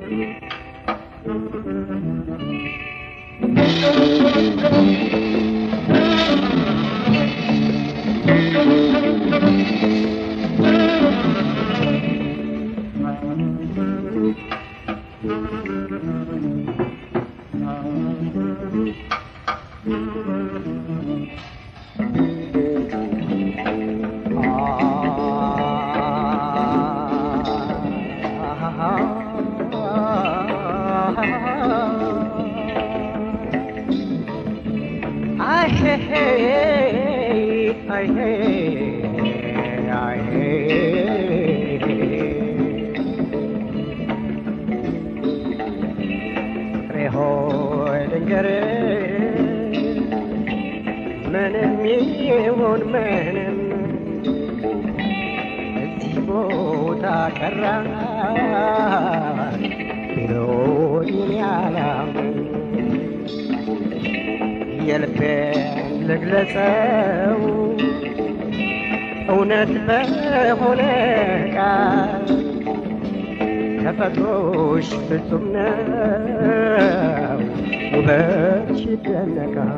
ተፈጥሮሽ ፍጹም ነው ውበትሽ ይደነቃል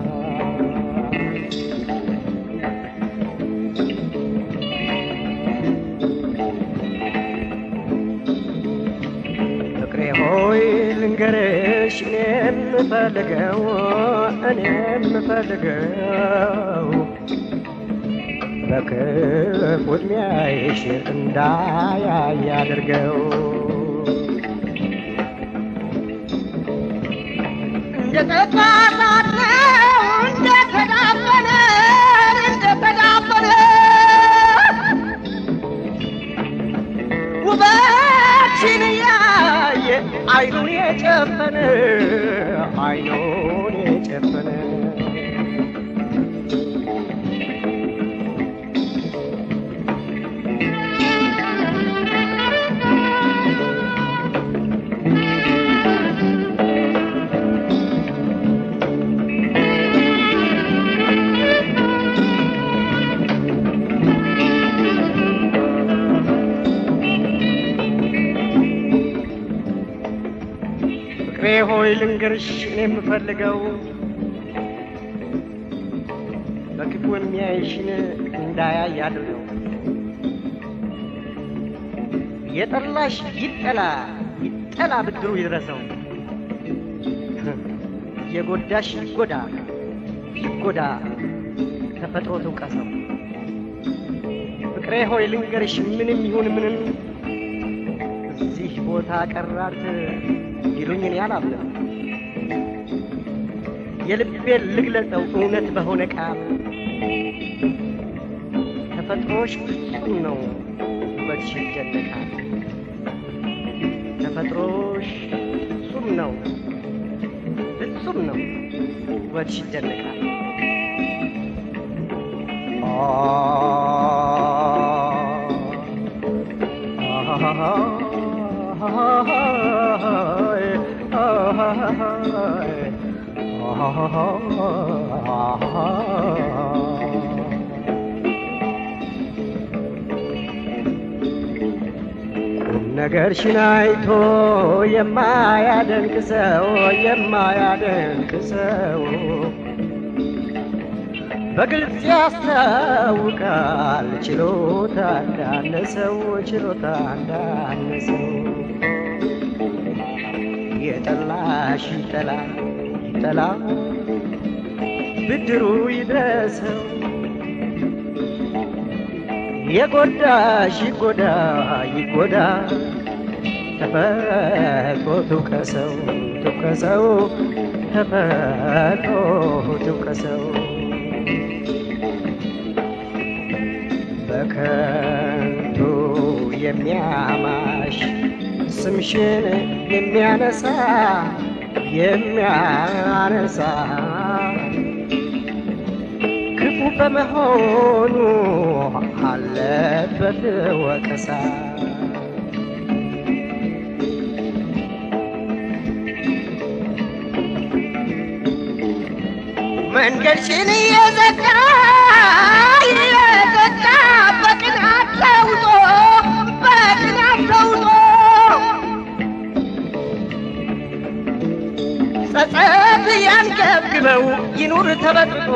ፍቅሬ ሆይ ልንገርሽ እኔ የምፈልገው በክፉ ዕድሜሽ እንዳያይ አድርገው እንደተዳፈነ ውበትሽን ያየ አይኑን የጨፈነ ሆይ ልንገርሽ እኔ የምፈልገው በክፉ የሚያይሽን እንዳያይ አድርገው የጠላሽ ይጠላ ብድሩ ይድረሰው የጎዳሽ ይጎዳ ተፈጥሮ ትውቀሰው ፍቅሬ ሆይ ልንገርሽ ምንም ይሁን ምንም እዚህ ቦታ ቀራት ይሉኝን ያላብለ የልቤን ልግለጸው እውነት በሆነ ቃል ተፈጥሮሽ ፍጹም ነው ውበትሽ ይደነቃል ተፈጥሮሽ ፍጹም ነው ውበትሽ ይደነቃል ነገርሽን አይቶ የማያደንቅ ሰው በግልጽ ያስታውቃል ችሎታ እንዳነሰው የጠላሽ ይጠላ ብድሩ ይድረሰው የጎዳሽ ይጎዳ ተፈጥሮ ትውቀሰው ተፈጥሮ ትውቀሰው በከንቱ የሚያማሽ ስምሽን የሚያነሳ ክፉ በመሆኑ አለበት ወቀሳ መንገድሽን የዘጋ በቅናት ተውጦ ሰው ይኑር ተበጥቶ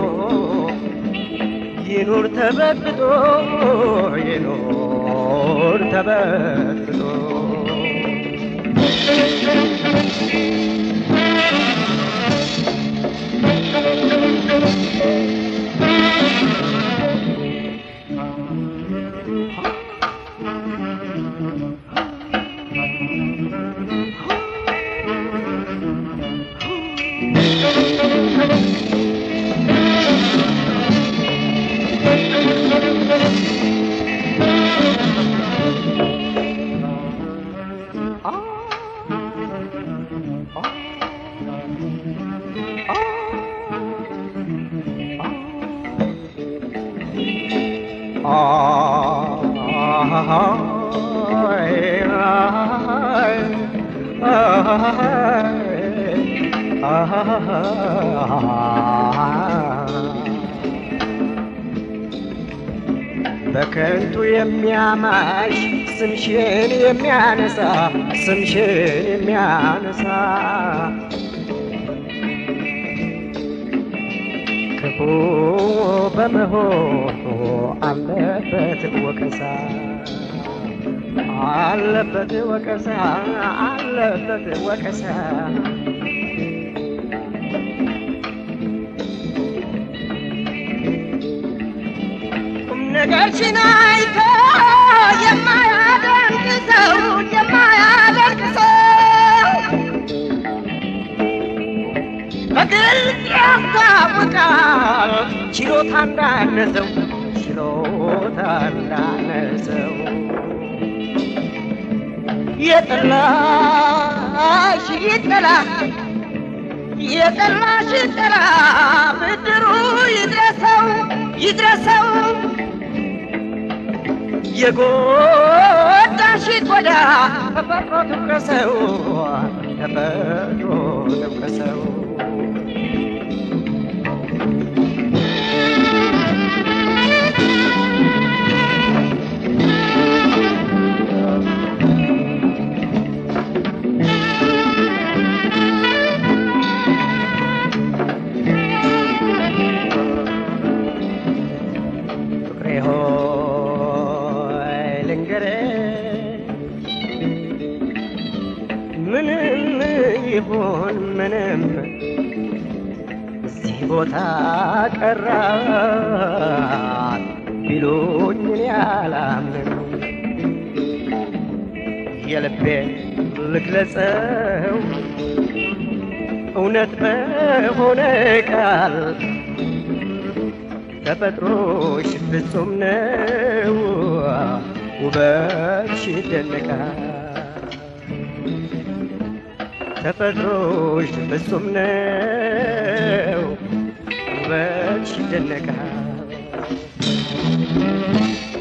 ይኑር ተበጥቶ ይኑር ተበጥቶ በከንቱ የሚያማሽ ስምሽን የሚያነሳ ስምሽን የሚያነሳ ክፉ በመሆኑ አለበት ወቀሳ አለበት ወቀሳ አለበት ወቀሳ ነገርሽን አይቶ የማያደንቅ ሰው የማያደንቅ ሰው በግልጽ ያስታውቃል ችሎታ እንዳነሰው ችሎታ እንዳነሰው የጠላሽ ይጠላ የጠላሽ ይጠላ ብድሩ ይድረሰው ይድረሰው የጎዳሽ ይጎዳ ተፈጥሮ ትውቀሰው ተፈጥሮ ትውቀሰው ምንም ይሁን ምንም እዚህ ቦታ ቀራት ቢሉኝ እኔ አላምንም የልቤን ልግለጸው እውነት በሆነ ቃል ተፈጥሮሽ ፍጹም ነው ውበትሽ ይደነቃል ተፈጥሮሽ ፍጹም ነው ውበትሽ ይደነቃል